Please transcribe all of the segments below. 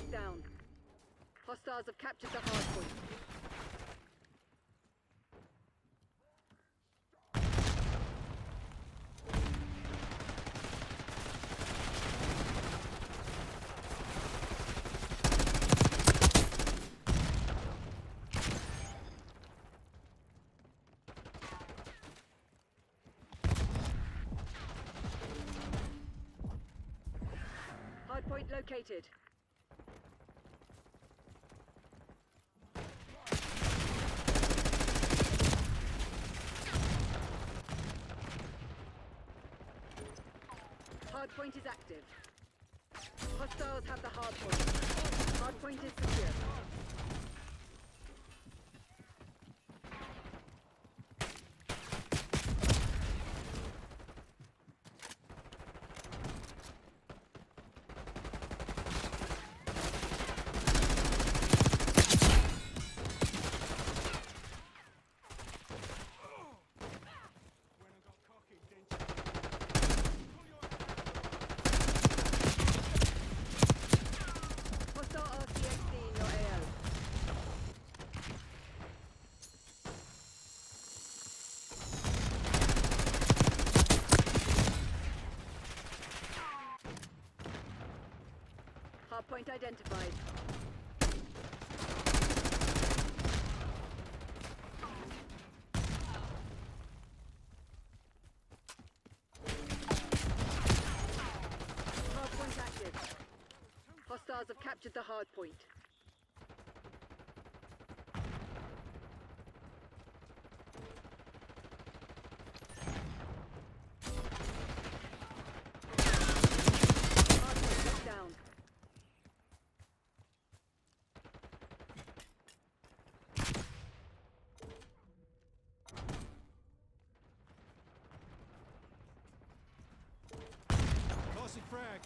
locked down. Hostiles have captured the hard point. Hardpoint located. Hardpoint is active. Hostiles have the hardpoint. Hardpoint is secure. Hardpoint identified. Hardpoint active. Hostiles have captured the hardpoint. Hardpoint locked down. Tossing frag.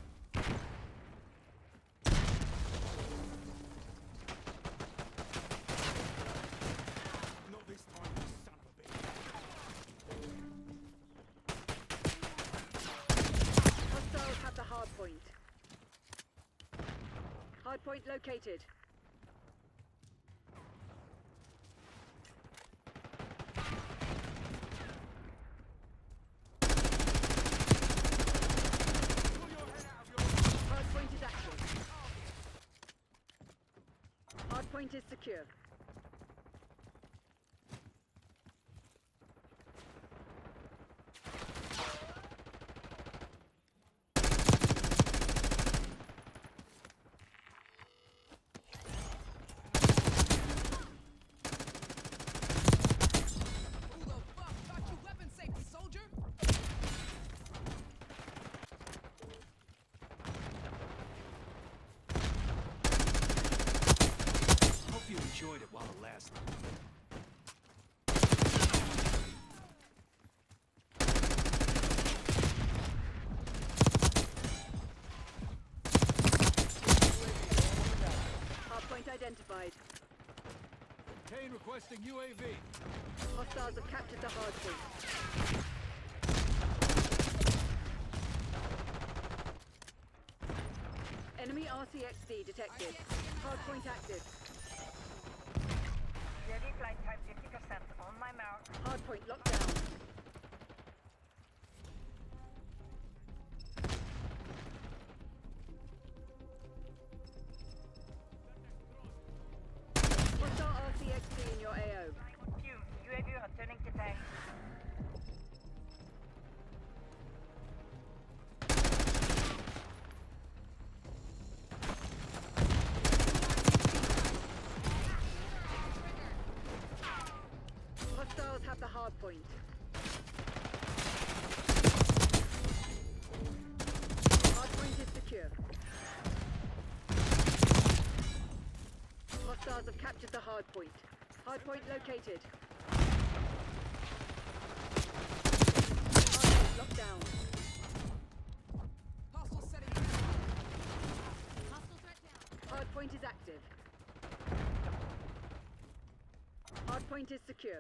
Not this time, you son of a bitch. Hostiles have the hardpoint. Hardpoint located. Hardpoint is active. Hardpoint is secure. Who the fuck taught you weapon safety, soldier? Hope you enjoyed it while it lasted. Hardpoint identified. Kane requesting UAV. Hostiles have captured the hardpoint. Enemy RCXD detected. Hardpoint active. Ready flight time 50% on my mark. Hardpoint locked down. Hostile RCXD in your AO. Fume, UAV returning to tank. Hostiles have the hardpoint. Hardpoint is secure. Hostiles have captured the hardpoint. Hardpoint located. Hardpoint locked down. Hostile setting. Hostile threat down. Hardpoint is active. Hardpoint is secure.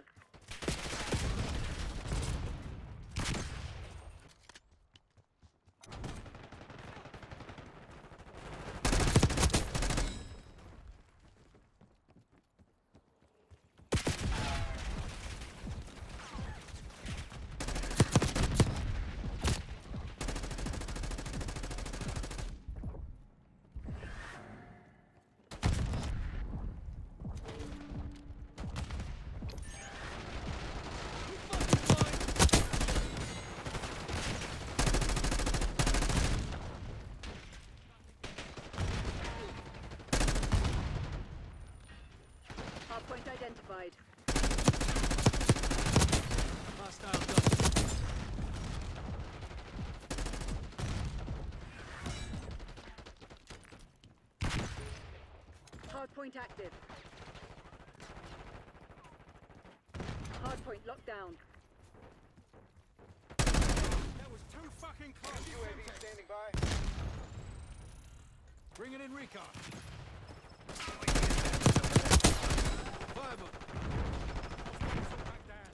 Hardpoint active. Hardpoint locked down. That was too fucking close. UAV standing by. Bringing in recon. Five of them. Back down.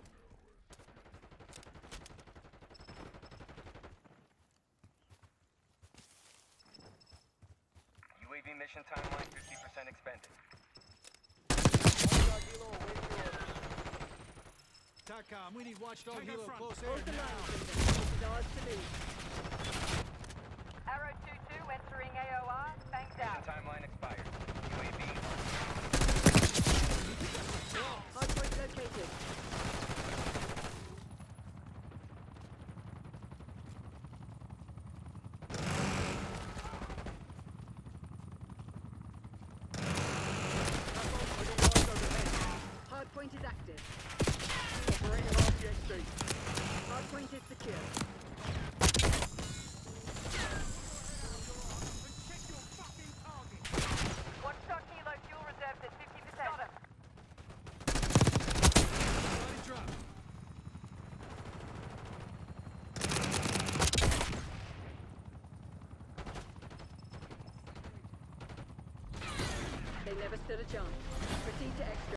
UAV mission timeline 50% expended. Watchdog Hilo awaiting orders. TACOM, we need Watchdog Tango Hilo front. close Hold air the line, now. Freedom. This is ours to lose. Arrow 2-2 entering AOR. Thanks Mission out. timeline expired. UAV Hardpoint located. Hardpoint is active. Operating RPXD. Hardpoint is secure. Check your fucking target. Watchdog Hilo fuel reserves at 50%. Got him. Let it drop. They never stood a chance. Proceed to extract.